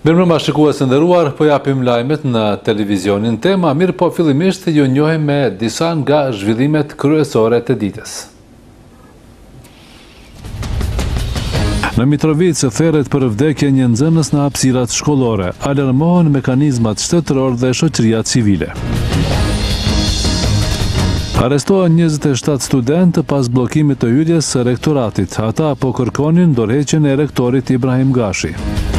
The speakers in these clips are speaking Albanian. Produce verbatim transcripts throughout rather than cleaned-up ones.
Mirëmbrëma shikues të nderuar, po japim lajmet në televizionin tema, mirë po fillimisht ju njohim me disa nga zhvillimet kryesore të ditës. Në Mitrovicë, therret për vdekje një nxënës në hapësirat shkollore, alarmohen mekanizmat shtetëror dhe shoqëria civile. Arrestohen njëzet e shtatë studentë pas bllokimit të hyrjes së rektoratit. Ata po kërkonin dorëheqjen e rektorit Ibrahim Gashi.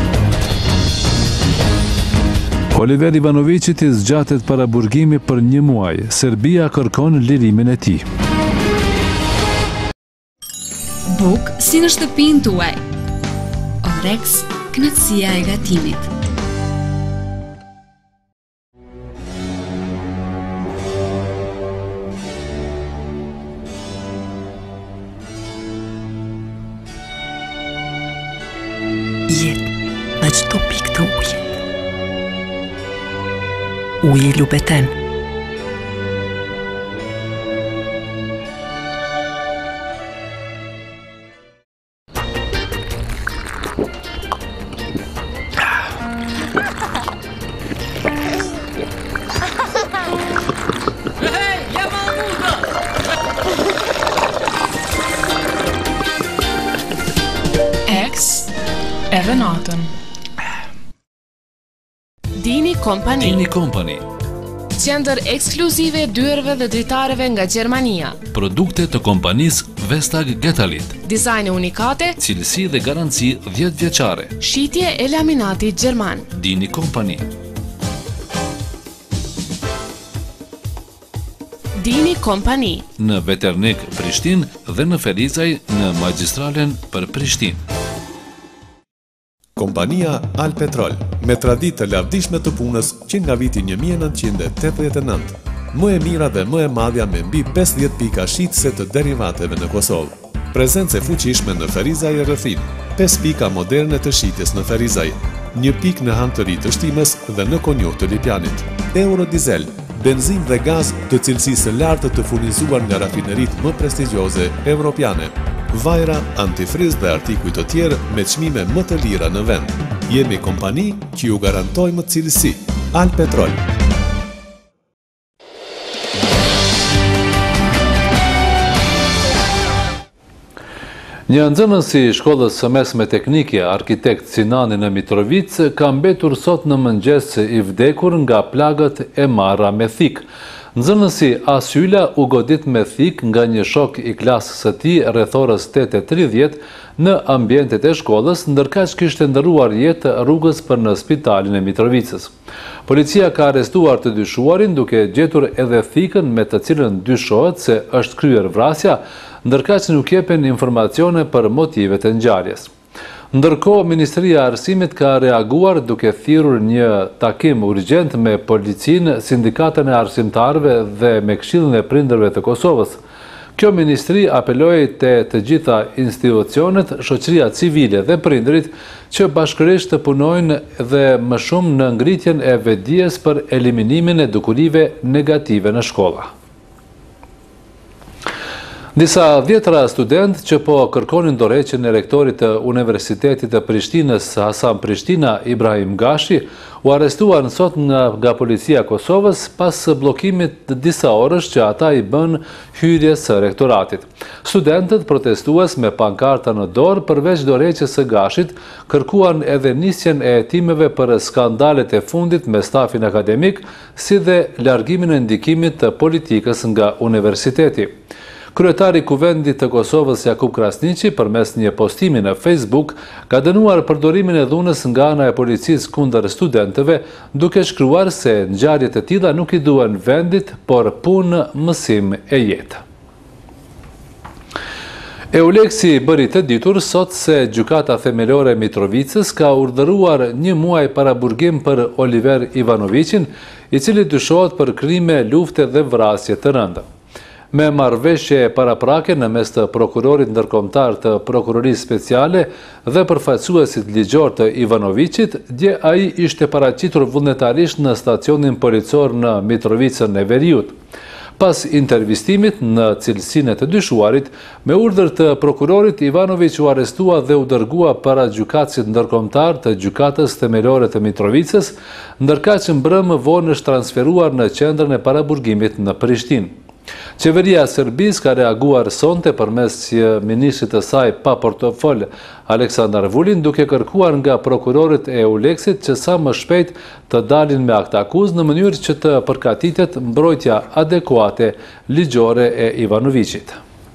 Oliver Ivanovicit i zgjatet paraburgimi për një muaj. Serbia kërkon lirimin e tij. Buk si në shtëpinë tuaj. Orex, kënaqësia e gatimit. Jetë në çdo pikë të ujit. Uji lubeten. Ex edhe natën. Dini Company. Dini Company. Qendër ekskluzive dyerve dhe dritareve nga Gjermania. Produkte të kompanisë Vestag Getalit. Dizajne unikate, Cilësi dhe garanci dhjetë vjeçare. shitje e laminatit gjerman. Dini Company. Dini Company. Në Veternik Prishtinë dhe në Ferizaj në magjistralen për Prishtinë. Kompania Alpetrol, me traditë të lavdishme të punës që nga viti një mijë e nëntëqind e tetëdhjetë e nëntë, më e mira dhe më e madhja me mbi pesëdhjetë pika shitëse të derivateve në Kosovë. Prezencë e fuqishme në Ferizaj e rrethim, pesë pika moderne të shitjes në Ferizaj, një pikë në Han të ri të Shtimës dhe në Konjuh të Lipjanit. Euro Diesel, benzin dhe gaz të cilësisë së lartë të furnizuar nga rafinerit më prestigjioze evropiane. Vajra, antifriz dhe artikuj të tjerë me çmime më të lira në vend. Jemi kompani që ju garantojmë cilësi. Alpetrol. Një nxënës i shkollës së mesme teknike, arkitekt Sinani në Mitrovicë, ka mbetur sot në mëngjes i vdekur nga plagët e marra me thik. Nxënësi Asyla u godit me thik nga një shok i klasës së tij rreth orës tetë e tridhjetë në ambientet e shkollës, ndërkaq kishte ndërruar jetë rrugës për në spitalin e Mitrovicës. Policia ka arrestuar të dyshuarin duke gjetur edhe thikën me të cilën dyshohet se është kryer vrasja, ndërkaq nuk jepen informacione për motivet e ngjarjes. Ndërkohë, Ministria e Arsimit ka reaguar duke thirrur një takim urgjent me policinë, sindikatën e arsimtarëve dhe me Këshillin e Prindërve të Kosovës. Kjo ministri apeloi te të gjitha institucionet, shoqëria civile dhe prindërit që bashkërisht të punojnë dhe më shumë në ngritjen e vetdijes për eliminimin e dukurive negative në shkolla. Disa dhjetra student që po kërkonin dorëheqjen e rektorit të Universitetit të Prishtinës Hasan Prishtina, Ibrahim Gashi, u arrestuan sot nga, nga policia e Kosovës pas bllokimit të disa orësh që ata i bën hyrjes së rektoratit. Studentët protestues me pankarta në dorë përveç dorëheqjes së Gashit, kërkuan edhe nisjen e hetimeve për skandalet e fundit me stafin akademik, si dhe largimin e ndikimit të politikës nga universiteti. Kryetari i Kuvendit të Kosovës Jakub Krasniqi përmes një postimi në Facebook ka dënuar përdorimin e dhunës nga ana e policisë kundër studentëve, duke shkruar se ngjarjet e tilla nuk i duhen vendit, por punë, mësim e jetë. Euleksi bëri të ditur sot se gjykata themelore e Mitrovicës ka urdhëruar një muaj paraburgim për Oliver Ivanovicin, i cili dyshohet për krime, lufte dhe vrasje të rënda. Me marrëveshje paraprake në mes të prokurorit ndërkombëtar të prokurorisë speciale dhe përfaqësuesit ligjor të Ivanovicit, dje ai ishte paraqitur vullnetarisht në stacionin policor në Mitrovicën e Veriut. Pas intervistimit në cilësinë e të dyshuarit, me urdhër të prokurorit, Ivanović u arrestua dhe u dërgua para gjykatësit ndërkombëtar të gjykatës themelore të Mitrovicës, ndërkaq që mbrëmë vonë është transferuar në qendrën e paraburgimit në Prishtinë. Qeveria e Serbisë ka reaguar sonte përmes ministrit të saj pa portofol Aleksandar Vulin, duke kërkuar nga prokurorit e Euleksit që sa më shpejt të dalin me akt akuzë në mënyrë që të përgatitet mbrojtja adekuate ligjore e Ivanovićit.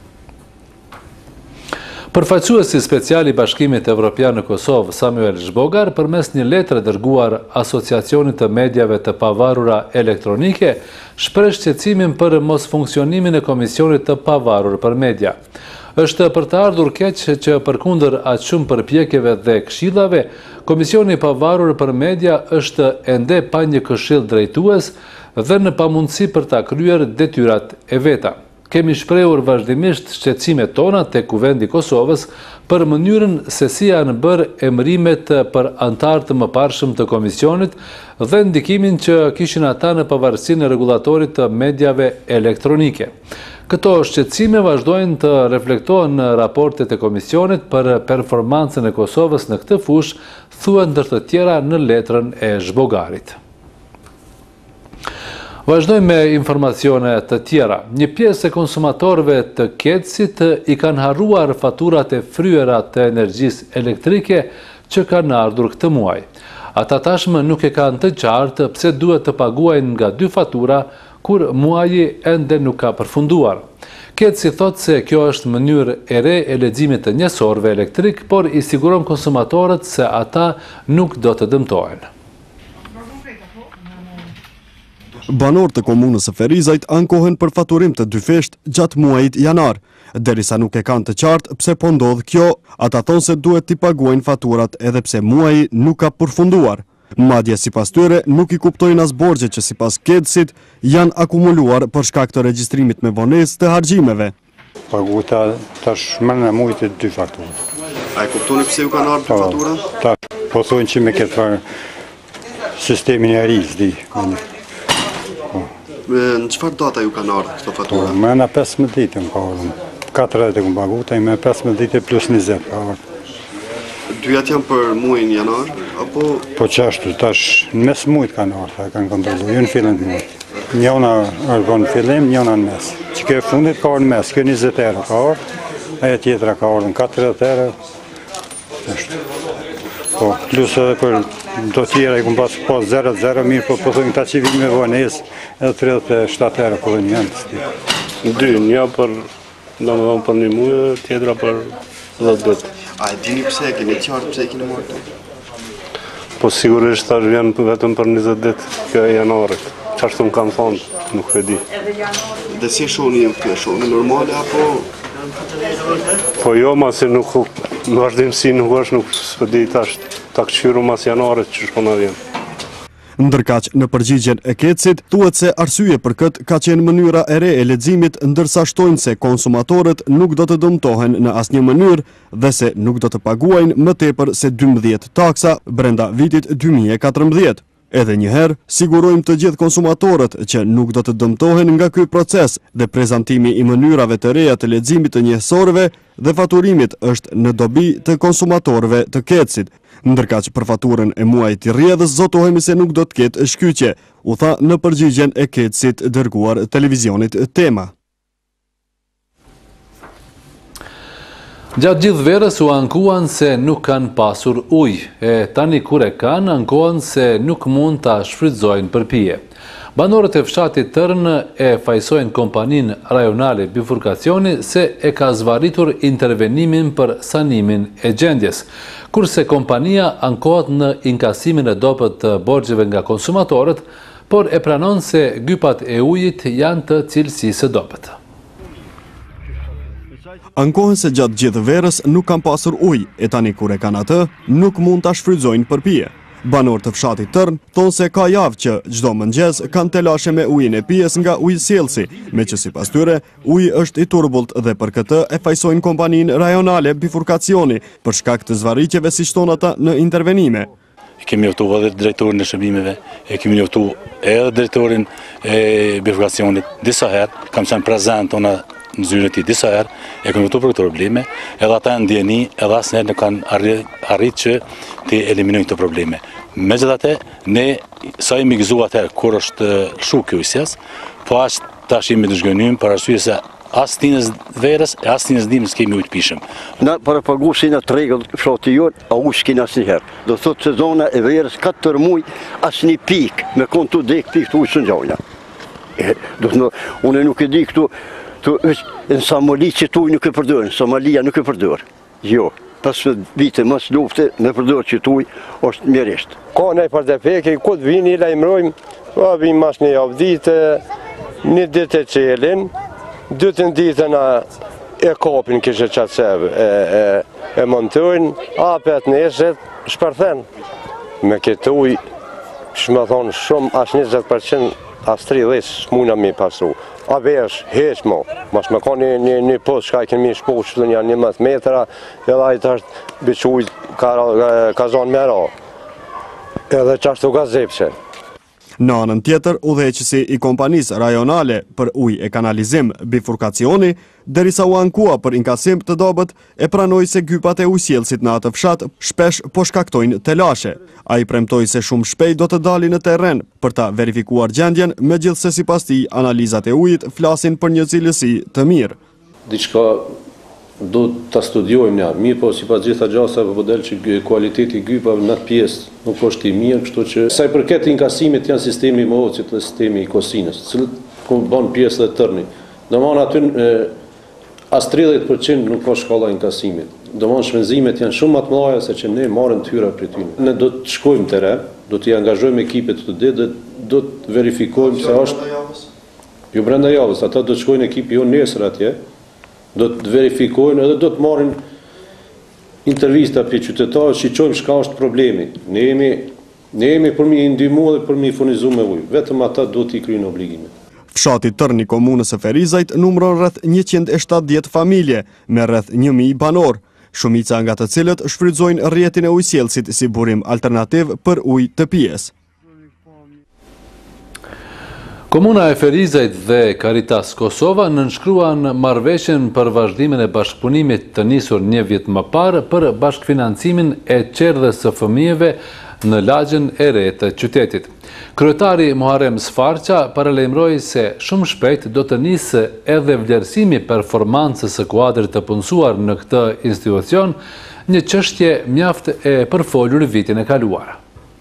Përfaqësuesi special i Bashkimit Evropian në Kosovë, Samuel Zhbogar, përmes një letre dërguar Asociacionit të Mediave të Pavarura Elektronike, shpreh shqetësimin për mos funksionimin e Komisionit të Pavarur për Media. Është për të ardhur keq që përkundër aq shumë përpjekjeve dhe këshillave, Komisioni i Pavarur për Media është ende pa një këshill drejtues dhe në pamundësi për ta kryer detyrat e veta. Kemi shprehur vazhdimisht shqetësimet tona tek Kuvendi i Kosovës për mënyrën se si janë bërë emërimet për antarë të mëparshëm të komisionit dhe ndikimin që kishin ata në pavarësinë e rregullatorit të mediave elektronike. Këto shqetësime vazhdojnë të reflektohen në raportet e komisionit për performancën e Kosovës në këtë fushë, thuhet ndër të tjera në letrën e Zhbogarit. Vazhdojmë me informacione të tjera. Një pjesë e konsumatorëve të Ketësit i kanë harruar faturat e fryera të energjisë elektrike që kanë ardhur këtë muaj. Ata tashmë nuk e kanë të qartë pse duhet të paguajnë nga dy fatura kur muaji ende nuk ka përfunduar. Ketësi thotë se kjo është mënyrë e re e leximit të njësorëve elektrik, por i siguron konsumatorët se ata nuk do të dëmtohen. Banorët të komunës së Ferizajt ankohen për faturim të dyfisht gjatë muajit janar. Derisa nuk e kanë të qartë pse po ndodh kjo, ata thonë se duhet t'i paguajnë faturat edhe pse muaji nuk ka përfunduar. Madje sipas tyre nuk i kuptojnë as borxhet që sipas Ketësit janë akumuluar për shkak të regjistrimit me vonesë të harxhimeve. Paguta tash më në muajit e dy fatura. A e kuptoni pse ju kanë ardhur dy fatura? Tash po thonë që me këtë sistemin e ris di. Në çfarë data ju kanë ardhur këto fatura? Më në pesëmbëdhjetë ditë më ka ardhur. katërdhjetë e kam paguar, më pesëmbëdhjetë ditë plus njëzet ka ardhur. Dyat janë për muajin janar apo po çashtu tash në mes muajit kanë ardhur, kanë kontrolluar, jo në fillim të muajit. Njëna është në fillim, njëna në mes. Që kjo fundit ka ardhur në mes, kjo njëzet euro ka ardhur, ajo tjetra ka ardhur katërdhjetë euro. Ashtu. Po, plus edhe për do tjera i kum pas pas zero zero mirë, po po thonë ta që vim me vonesë edhe tridhjetë e shtatë euro po vjen janë. Dy, një për domethënë për një muaj, tjetra për dhjetë ditë. A e dini pse e keni qartë pse e keni marrë? Po sigurisht tash vjen vetëm për njëzet ditë, kjo e janarit. Çfarë më kanë thonë, nuk e di. Dhe si shoni ju këtë, shoni normale apo? Po jo, masi nuk në vazhdimsi nuk është, nuk s'po di tash ta këshiru mas janarit që shkon na vjen. Ndërkaq në përgjigjen e Ketësit thuhet se arsye për këtë ka qenë mënyra e re e leximit, ndërsa shtojnë se konsumatorët nuk do të dëmtohen në asnjë mënyrë dhe se nuk do të paguajnë më tepër se dymbëdhjetë taksa brenda vitit dy mijë e katërmbëdhjetë. Edhe njëherë, sigurojmë të gjithë konsumatorët që nuk do të dëmtohen nga ky proces dhe prezantimi i mënyrave të reja të leximit të njësorëve dhe faturimit është në dobi të konsumatorëve të Ketësit. Ndërkaq për faturën e muajit të rrjedhës zotohemi se nuk do të ketë shkyqje, u tha në përgjigjen e Ketësit dërguar televizionit Tema. Gjatë gjithë verës u ankuan se nuk kanë pasur ujë, e tani kur e kanë, ankohen se nuk mund ta shfrytëzojnë për pije. Banorët e fshatit Tërn e fajsojnë kompaninë rajonale bifurkacioni se e ka zvarritur intervenimin për sanimin e gjendjes, kurse kompania ankohet në inkasimin e dobët të borxheve nga konsumatorët, por e pranon se gypat e ujit janë të cilësisë së dobët. Ankohen se gjatë gjithë verës nuk kanë pasur ujë, e tani kur e kanë atë, nuk mund ta shfrytëzojnë për pije. Banorët të fshatit Tërn thonë se ka javë që çdo mëngjes kanë telashe me ujin e pijes nga ujësiellësi, me që sipas tyre uji është i turbullt dhe për këtë e fajsojnë kompaninë rajonale bifurkacioni për shkak të zvarritjeve si shton ata në intervenime. kemi njoftu edhe drejtorin e shërbimeve, e kemi njoftu edhe drejtorin e bifurkacionit disa herë, kam qenë prezent ona në zyrën e tij disa herë, e kemi njoftu për këto probleme, edhe ata ndjeni, edhe asnjëherë nuk kanë arrit që të eliminojnë këto probleme. Megjithatë, ne sa jemi gëzuar atëherë kur është shu kjo isjes, po aq tash jemi të zhgënjym për arsye se as tinës verës e as tinës dimës kemi ujë të pishëm. Na para pagu si na tregëll fshati jon, a u shkin asnjëherë. Do thotë sezona e verës katër muaj asnjë pik, me kontu dek pik të ujë së ngjalla. Do të thonë, unë nuk e di këtu, këtu është në Somali që tu nuk e përdor, Somalia nuk e përdor. Jo, pesëdhjetë vite mos lufte me përdor që tu është mjerisht. Ka ne për të pekë, ku të vini lajmërojmë, pa vim mas një javë ditë, një ditë e qelin, dytën ditën e kapin kështë qatë sebë, e, e, e montojnë, apet nesët, shpërthen. Me këtë uj, shme thonë shumë, as njëzet përqind as tridhjetë s'muna mi pasu. A vesh, heq mo, mas me ka një, një, një post shka i kemi shposh të një njëmbëdhjetë metra, edhe ajtë është biquj ka, ka zonë me ra, edhe qashtu ka zepse. Në anën tjetër, udhëheqësi i kompanisë rajonale për ujë e kanalizim bifurkacioni, derisa u ankua për inkasim të dobët, e pranoi se gypat e ujësjellësit në atë fshat shpesh po shkaktojnë telashe. Ai premtoi se shumë shpejt do të dalin në terren për ta verifikuar gjendjen, megjithse sipas tij analizat e ujit flasin për një cilësi të mirë. Diçka do ta studiojmë ja, mirë po sipas gjitha gjasave po del që kualiteti i gypave në atë pjesë nuk është i mirë, kështu që sa i përket inkasimit janë sistemi i Mohocit dhe sistemi i Kosinës, cilët ku bën pjesë dhe tërni. Domthonë aty as tridhjetë përqind nuk ka shkalla inkasimit. Domthonë shpenzimet janë shumë më të mëdha se që ne marrim tyra prej tyre. Ne do të shkojmë te re, do të angazhojmë ekipet të ditë dhe do të verifikojmë se është jo brenda javës, ata do të shkojnë ekipi jo nesër atje. Do të verifikojnë edhe do të marrin intervista për qytetarët, shiqojmë çka është problemi. Ne jemi ne jemi për mi ndihmu dhe për mi furnizu me ujë. Vetëm ata do t'i kryejnë obligimet. Fshati Tërni komunës së Ferizajt numëron rreth njëqind e shtatëdhjetë familje me rreth një mijë banor, shumica nga të cilët shfrytëzojnë rrjetin e ujësjellësit si burim alternativ për ujë të pijes. Komuna e Ferizajt dhe Caritas Kosova nënshkruan marrëveshjen për vazhdimin e bashkëpunimit të nisur një vit më parë për bashkëfinancimin e çerdhjes së fëmijëve në lagjen e re të qytetit. Kryetari Muharrem Sfarqa paralajmëroi se shumë shpejt do të nisë edhe vlerësimi performancës së kuadrit të punësuar në këtë institucion, një çështje mjaft e përfolur vitin e kaluar.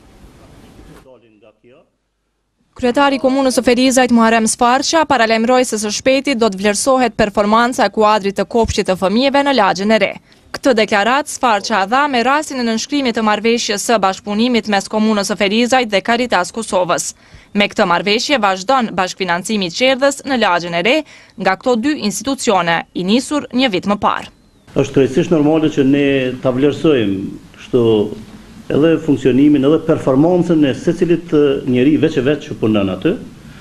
Kryetari i komunës së Ferizajt Muharrem Sfarqa paralajmëroi se së shpejti do të vlerësohet performanca e kuadrit të kopshtit të fëmijëve në lagjen e re. Këtë deklarat Sfarqa dha me rastin e nënshkrimit të marrëveshjes së bashkëpunimit mes komunës së Ferizajt dhe Caritas Kosovës. Me këtë marrëveshje vazhdon bashkëfinancimi i çerdhjes në lagjen e re nga këto dy institucione, i nisur një vit më parë. Është krejtësisht normale që ne ta vlerësojmë kështu edhe funksionimin, edhe performancën e secilit njeri veç e veç që punon aty,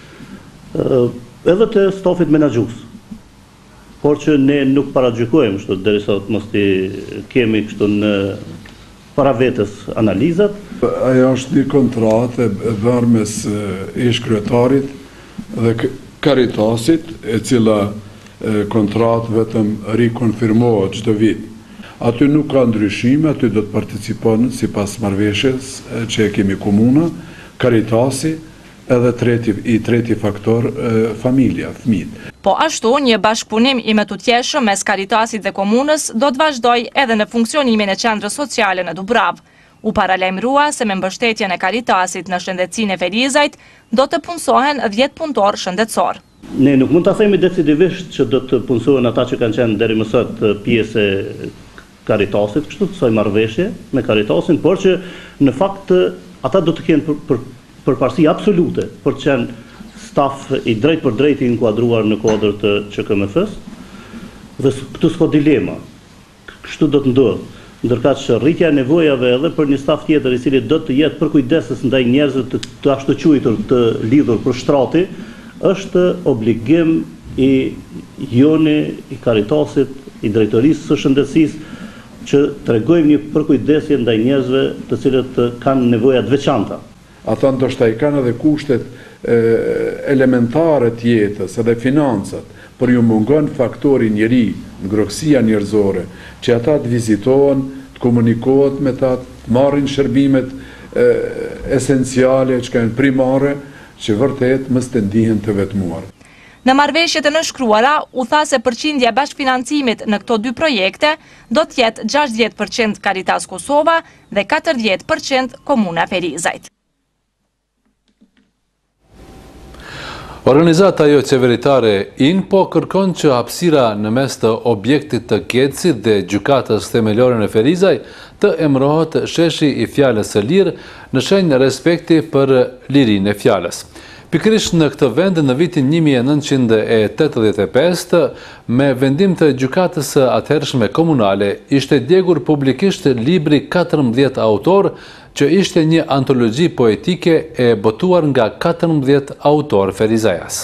edhe të stafit menaxhues. Por që ne nuk paragjykojmë kështu derisa të mos i kemi kështu në para vetës analizat. Ajo është një kontratë e bërë mes ish kryetarit dhe Caritasit, e cila kontratë vetëm rikonfirmohet çdo vit. Aty nuk ka ndryshime, aty do të participojnë si pas marrëveshjes që e kemi komuna, Caritasi edhe treti, i treti faktor familja, fëmijët. Po ashtu, një bashkëpunim i mëtutjeshëm mes Caritasit dhe komunës do të vazhdoj edhe në funksionimin e qendrës sociale në Dubrav. U paralajmërua se me mbështetjen e Caritasit në shëndetësinë e Ferizajt do të punësohen dhjetë punëtor shëndetësor. Ne nuk mund ta themi decisivisht që do të punësohen ata që kanë qenë deri më sot pjesë Caritasit, kështu të soj marrëveshje me Caritasin, por që në fakt ata do të kenë për, për, përparësi absolute për të qenë staf i drejt për drejt i inkuadruar në kuadër të Q K M F-s, dhe këtu s'ka dilema, kështu do të ndodhë, ndërkaq që rritja e nevojave edhe për një staf tjetër i cili do të jetë përkujdesës ndaj njerëzve të, të ashtu quajtur të lidhur për shtrati, është obligim i joni, i Caritasit, i drejtorisë së shëndetësisë, që tregojmë një përkujdesje ndaj njerëzve të cilët kanë nevoja të veçanta. Ata ndoshta i kanë edhe kushtet e, elementare të jetës, edhe financat, por ju mungon faktori njeri, ngrohtësia njerëzore, që ata të vizitohen, të komunikohet me ta, të marrin shërbimet e, esenciale, që kanë primare, që vërtet mos të ndihen të vetmuar. Në marrëveshjet e nënshkruara, u tha se përqindja e bashkëfinancimit në këto dy projekte do të jetë gjashtëdhjetë përqind Caritas Kosova dhe katërdhjetë përqind Komuna Ferizajt. Organizata jo qeveritare INPO kërkon që hapësira në mes të objektit të Kecit dhe gjykatës themelore në Ferizaj të emërohet sheshi i fjalës së lirë në shenjë respekti për lirinë e fjalës. Pikërisht në këtë vend në vitin një mijë e nëntëqind e tetëdhjetë e pesë, me vendim të gjykatës së atëhershme komunale, ishte djegur publikisht libri katërmbëdhjetë autor, që ishte një antologji poetike e botuar nga katërmbëdhjetë autor ferizajas.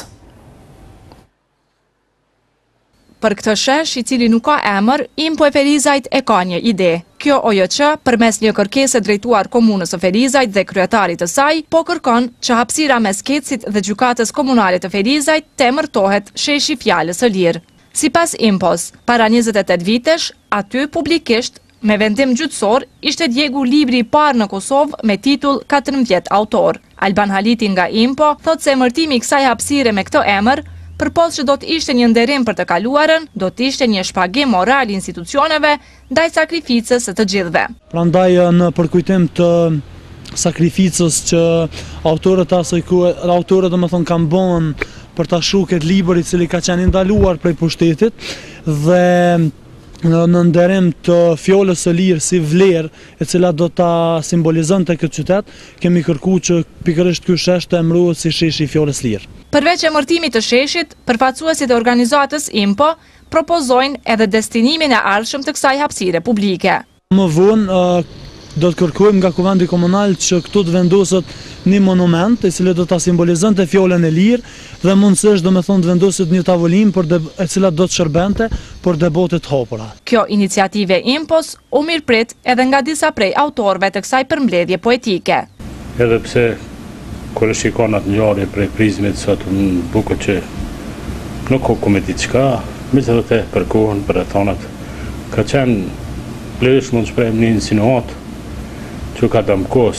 Për këtë shesh, i cili nuk ka emër, INPO e Ferizajt e ka një ide. Kjo O J Q, përmes një kërkese drejtuar komunës së Ferizajt dhe kryetarit të saj, po kërkon që hapësira mes Kecit dhe gjykatës komunale të Ferizajt të emërtohet sheshi fjalës së lirë. Sipas INPO-s, para njëzet e tetë vitesh, aty publikisht, me vendim gjyqësor, ishte djegur libri i parë në Kosovë me titull katërmbëdhjetë autor. Alban Haliti nga INPO thot se emërtimi i kësaj hapësire me këtë emër, përpos që do të ishte një nderim për të kaluarën, do të ishte një shpagim moral institucioneve ndaj sakrificës së të gjithëve. Prandaj në përkujtim të sakrificës që autorët asaj kohe, autorët domethënë kanë bënë për ta shohur këtë libër i cili ka qenë ndaluar prej pushtetit dhe në nderim të fjalës së lirë si vlerë e cila do ta simbolizonte këtë qytet, kemi kërkuar që pikërisht ky shesh të emërohet si sheshi i fjalës lirë. Përveç emërtimit të sheshit, përfaqësuesit e organizatës INPO propozojnë edhe destinimin e ardhshëm të kësaj hapësire publike. Më vonë do të kërkojmë nga Kuvendi Komunal që këtu të vendoset një monument i cili do ta simbolizonte fjalën e lirë dhe mundësisht domethënë të vendoset një tavolinë për e cila do të shërbente për debate të hapura. Kjo iniciative INPO-s u mirëprit edhe nga disa prej autorëve të kësaj përmbledhje poetike. Edhe pse kur e shikon atë ngjarje prej prizmit sot më bukur që nuk ka komedi çka, megjithatë për kohën për rrethonat ka qenë plesh mund të shprehim një insinuat që ka damkos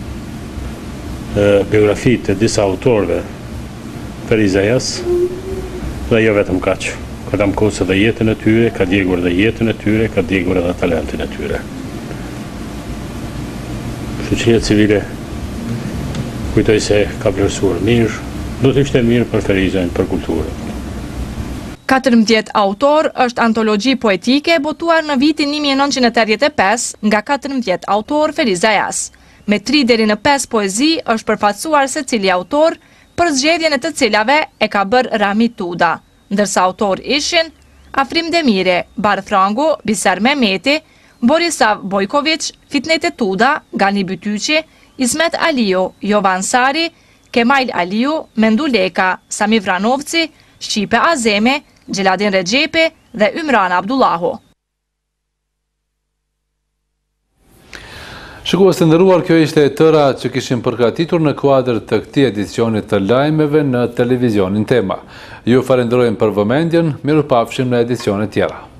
biografi të disa autorëve ferizajas dhe jo vetëm kaq. Ka damkos edhe jetën e tyre, ka djegur edhe jetën e tyre, ka djegur edhe talentin e tyre. Shoqëria civile kujtoj se ka vlerësuar mirë, do të ishte mirë për Ferizajin, për kulturën. katërmbëdhjetë autor është antologji poetike botuar në vitin një mijë e nëntëqind e tetëdhjetë e pesë nga katërmbëdhjetë autor ferizajas. Me tri deri në pesë poezi është përfaqësuar secili autor për zgjedhjen e të cilave e ka bërë Rami Tuda, ndërsa autor ishin Afrim Demire, Barth Frangu, Biser Mehmeti, Borisav Bojković, Fitnete Tuda, Gani Bytyqi, Ismet Aliu, Jovan Sari, Kemal Aliu, Mendu Leka, Sami Vranovci, Shqipe Azemi, Gjeladin Regjepi dhe Ymran Abdullahu. Shikues të nderuar, kjo ishte e tëra që kishim përgatitur në kuadër të këtij edicionit të lajmeve në televizionin Tema. Ju falenderojmë për vëmendjen, mirupafshim në edicione tjera.